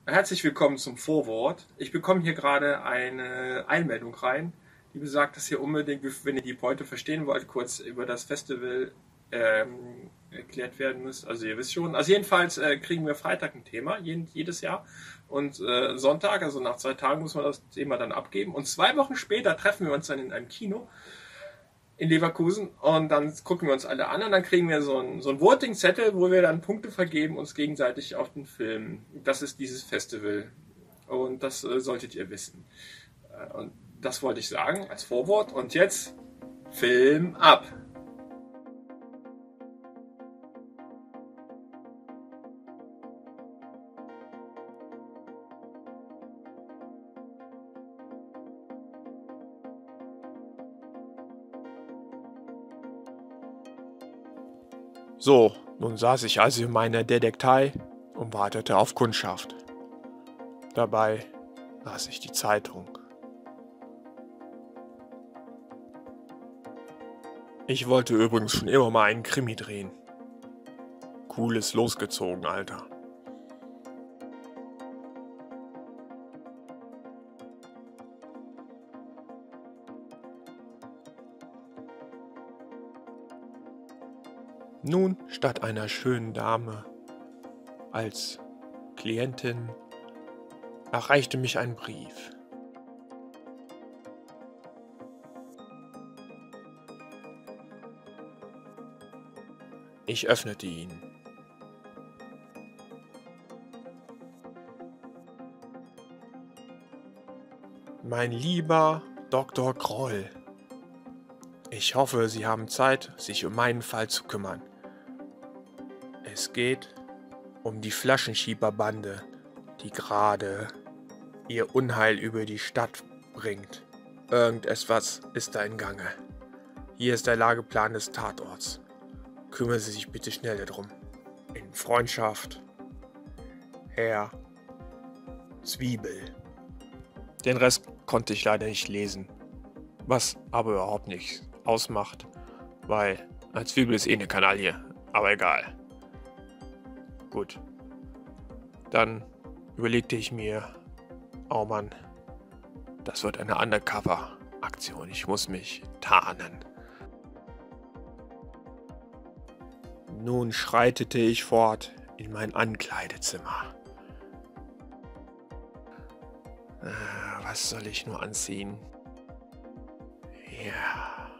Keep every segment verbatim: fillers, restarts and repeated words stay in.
Herzlich willkommen zum Vorwort. Ich bekomme hier gerade eine Einmeldung rein, die besagt, dass ihr unbedingt, wenn ihr die Pointe verstehen wollt, kurz über das Festival ähm, erklärt werden müsst. Also ihr wisst schon. Also jedenfalls äh, kriegen wir Freitag ein Thema, jeden, jedes Jahr. Und äh, Sonntag, also nach zwei Tagen, muss man das Thema dann abgeben. Und zwei Wochen später treffen wir uns dann in einem Kino in Leverkusen und dann gucken wir uns alle an und dann kriegen wir so einen so einen Voting-Zettel, wo wir dann Punkte vergeben, uns gegenseitig auf den Film. Das ist dieses Festival und das äh, solltet ihr wissen. Äh, und das wollte ich sagen als Vorwort und jetzt Film ab! So, nun saß ich also in meiner Detektei und wartete auf Kundschaft. Dabei las ich die Zeitung. Ich wollte übrigens schon immer mal einen Krimi drehen. Cool ist losgezogen, Alter. Nun, statt einer schönen Dame als Klientin, erreichte mich ein Brief. Ich öffnete ihn. Mein lieber Doktor Groll, ich hoffe, Sie haben Zeit, sich um meinen Fall zu kümmern. Es geht um die Flaschenschieberbande, die gerade ihr Unheil über die Stadt bringt. Irgendetwas ist da in Gange. Hier ist der Lageplan des Tatorts. Kümmern Sie sich bitte schnell darum. In Freundschaft, Herr Zwiebel. Den Rest konnte ich leider nicht lesen, was aber überhaupt nichts ausmacht, weil ein Zwiebel ist eh eine Kanaille, aber egal. Gut. Dann überlegte ich mir, oh Mann, das wird eine Undercover-Aktion. Ich muss mich tarnen. Nun schreitete ich fort in mein Ankleidezimmer. Äh, was soll ich nur anziehen? Ja.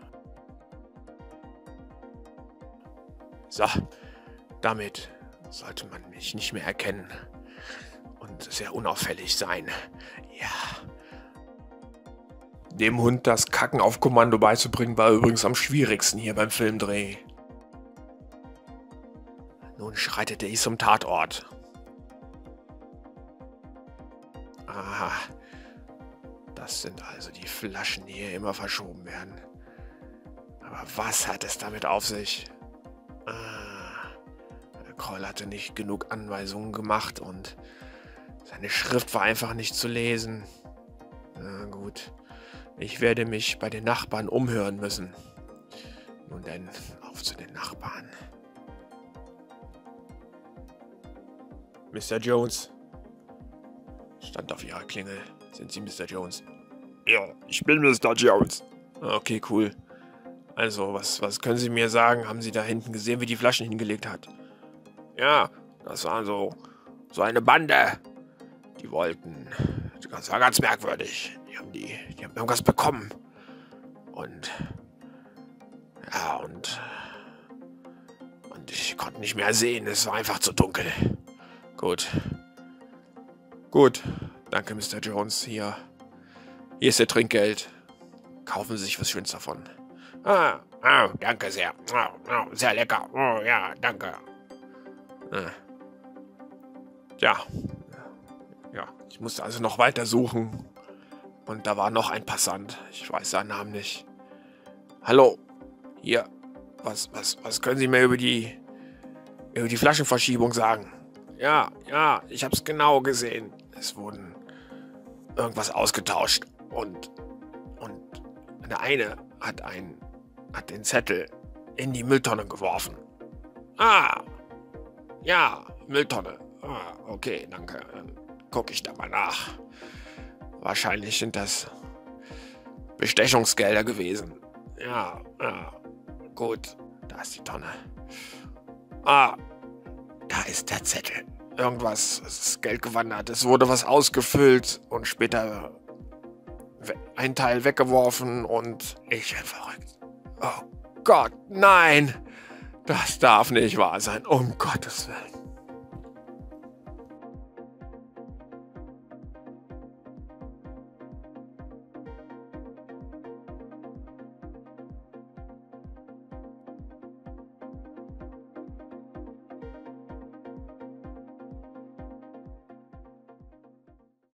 So, damit sollte man mich nicht mehr erkennen und sehr unauffällig sein. Ja. Dem Hund das Kacken auf Kommando beizubringen, war übrigens am schwierigsten hier beim Filmdreh. Nun schreitete ich zum Tatort. Aha. Das sind also die Flaschen, die hier immer verschoben werden. Aber was hat es damit auf sich? Ah, der Kroll hatte nicht genug Anweisungen gemacht und seine Schrift war einfach nicht zu lesen. Na gut, ich werde mich bei den Nachbarn umhören müssen. Nun denn, auf zu den Nachbarn. Mister Jones stand auf ihrer Klingel. Sind Sie Mister Jones? Ja, ich bin Mister Jones. Okay, cool. Also, was, was können Sie mir sagen? Haben Sie da hinten gesehen, wie die Flaschen hingelegt hat? Ja, das war so, so eine Bande. Die wollten, das war ganz merkwürdig. Die haben, die, die haben irgendwas bekommen. Und, ja, und, und ich konnte nicht mehr sehen. Es war einfach zu dunkel. Gut. Gut. Danke, Mister Jones. Hier. Hier ist Ihr Trinkgeld. Kaufen Sie sich was Schönes davon. Ah, ah, danke sehr. Ah, ah, sehr lecker. Oh, ja, danke. Ah. Ja. Ja, ich musste also noch weiter suchen. Und da war noch ein Passant. Ich weiß seinen Namen nicht. Hallo. Hier. Was, was, was können Sie mir über die, über die Flaschenverschiebung sagen? Ja, ja, ich hab's genau gesehen. Es wurden irgendwas ausgetauscht und, und der eine hat, ein, hat den Zettel in die Mülltonne geworfen. Ah, ja, Mülltonne. Ah, okay, danke. gucke ich da mal nach. Wahrscheinlich sind das Bestechungsgelder gewesen. Ja, ja, gut. Da ist die Tonne. Ah, da ist der Zettel. Irgendwas ist Geld gewandert. Es wurde was ausgefüllt und später ein Teil weggeworfen und ich bin verrückt. Oh Gott, nein! Das darf nicht wahr sein, um Gottes Willen.